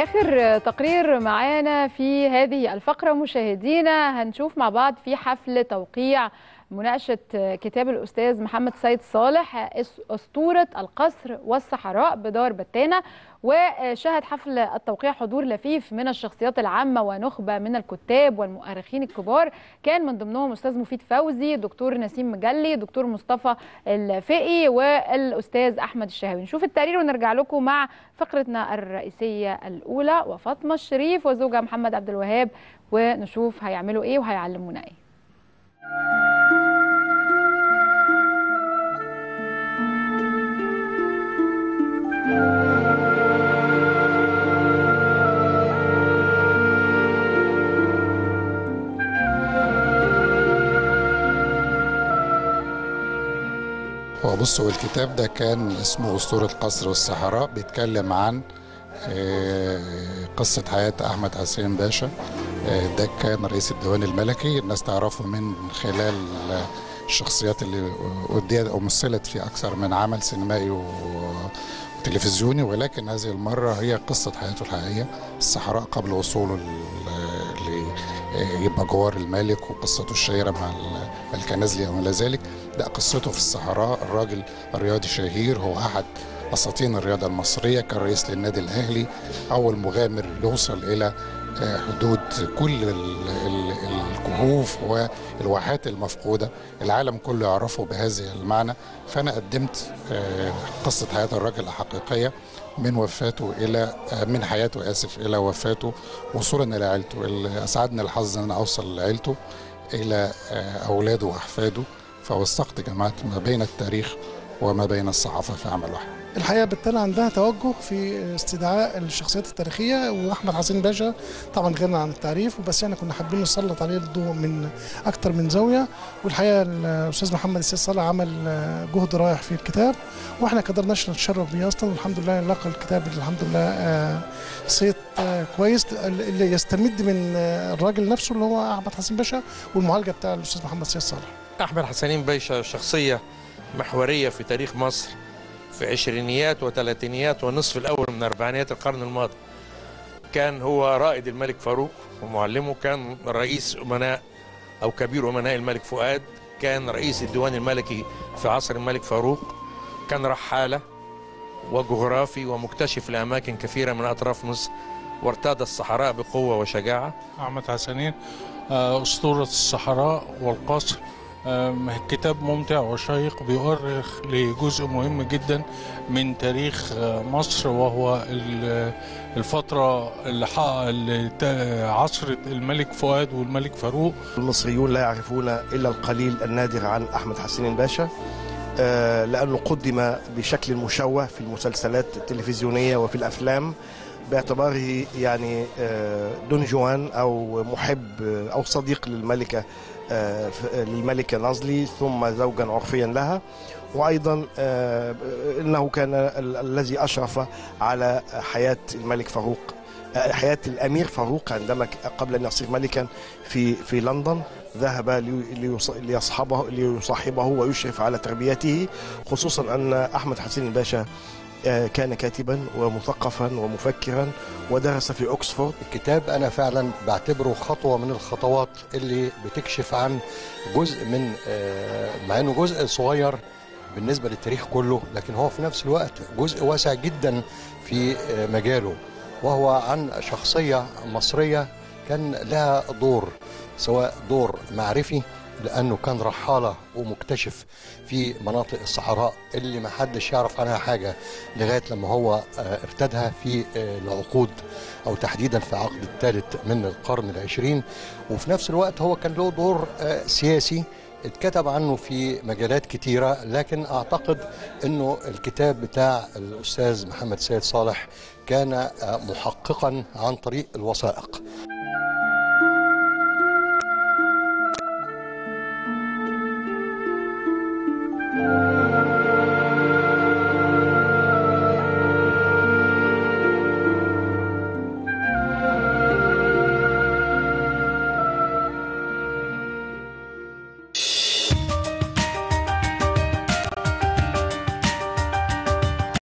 آخر تقرير معانا في هذه الفقرة مشاهدينا هنشوف مع بعض في حفل توقيع مناقشة كتاب الأستاذ محمد سيد صالح أسطورة القصر والصحراء بدار بتانة. وشهد حفل التوقيع حضور لفيف من الشخصيات العامة ونخبة من الكتاب والمؤرخين الكبار، كان من ضمنهم أستاذ مفيد فوزي، دكتور نسيم مجلي، دكتور مصطفى الفقي، والأستاذ أحمد الشهاوي. نشوف التقرير ونرجع لكم مع فقرتنا الرئيسية الأولى وفاطمة الشريف وزوجها محمد عبد الوهاب، ونشوف هيعملوا إيه وهيعلمونا إيه. بصوا، الكتاب ده كان اسمه أسطورة القصر والصحراء، بيتكلم عن قصة حياة أحمد حسين باشا. ده كان رئيس الديوان الملكي، الناس تعرفه من خلال الشخصيات اللي أديت أو مثلت في أكثر من عمل سينمائي وتلفزيوني، ولكن هذه المرة هي قصة حياته الحقيقية، الصحراء قبل وصوله يبقى جوار الملك، وقصته الشهيرة مع الكنازلي وما إلى ذلك. ده قصته في الصحراء. الراجل رياضي شهير، هو أحد أساطين الرياضة المصرية، كان رئيس للنادي الأهلي، أول مغامر يوصل إلى حدود كل الكهوف والواحات المفقودة، العالم كله يعرفه بهذا المعنى. فأنا قدمت قصة حياة الراجل الحقيقية من وفاته إلى من حياته إلى وفاته، وصولا إلى عيلته. اللي أسعدني الحظ أن أنا أوصل لعيلته إلى أولاده وأحفاده، فوثقت جمعت ما بين التاريخ وما بين الصحافة في عمل واحد. الحقيقه بالتالي عندها توجه في استدعاء الشخصيات التاريخيه، واحمد حسين باشا طبعا غيرنا عن التعريف، وبس يعني كنا حابين نسلط عليه الضوء من اكتر من زاويه. والحقيقه الاستاذ محمد السيد صالح عمل جهد رائع في الكتاب، واحنا قدرناش نتشرف بيه اصلا، والحمد لله لقى الكتاب الحمد لله صيت كويس اللي يستمد من الراجل نفسه اللي هو احمد حسين باشا، والمعالجه بتاع الاستاذ محمد السيد صالح. احمد حسين باشا شخصيه محوريه في تاريخ مصر في عشرينيات وثلاثينيات والنصف الأول من أربعينيات القرن الماضي. كان هو رائد الملك فاروق ومعلمه، كان رئيس أمناء أو كبير أمناء الملك فؤاد، كان رئيس الديوان الملكي في عصر الملك فاروق، كان رحالة وجغرافي ومكتشف لأماكن كثيرة من أطراف مصر، وارتاد الصحراء بقوة وشجاعة. أحمد حسنين أسطورة الصحراء والقصر، كتاب ممتع وشيق بيؤرخ لجزء مهم جدا من تاريخ مصر، وهو الفترة اللي عصر الملك فؤاد والملك فاروق. المصريون لا يعرفون إلا القليل النادر عن أحمد حسين باشا، لأنه قدم بشكل مشوه في المسلسلات التلفزيونية وفي الأفلام، باعتباره يعني دون جوان أو محب أو صديق للملكة نازلي، ثم زوجا عرفيا لها، وأيضا إنه كان الذي أشرف على حياة الملك فاروق، حياة الأمير فاروق عندما قبل أن يصير ملكا في لندن. ذهب ليصاحبه ويشرف على تربيته، خصوصا أن أحمد حسين باشا كان كاتبا ومثقفا ومفكرا ودرس في أكسفورد. الكتاب أنا فعلا بعتبره خطوة من الخطوات اللي بتكشف عن جزء من مع أنه جزء صغير بالنسبة للتاريخ كله، لكن هو في نفس الوقت جزء واسع جدا في مجاله، وهو عن شخصية مصرية كان لها دور، سواء دور معرفي لأنه كان رحالة ومكتشف في مناطق الصحراء اللي ما حدش يعرف عنها حاجة لغاية لما هو ارتدها في العقود أو تحديدا في عقد الثالث من القرن العشرين. وفي نفس الوقت هو كان له دور سياسي اتكتب عنه في مجالات كتيرة، لكن أعتقد أنه الكتاب بتاع الأستاذ محمد سيد صالح كان محققا عن طريق الوثائق.